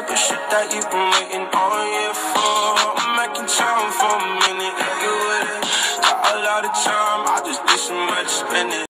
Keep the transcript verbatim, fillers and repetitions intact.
type of shit that you've been waiting all year for. I'm making time for a minute, get with it. Got a lot of time, I just need some money to spend it.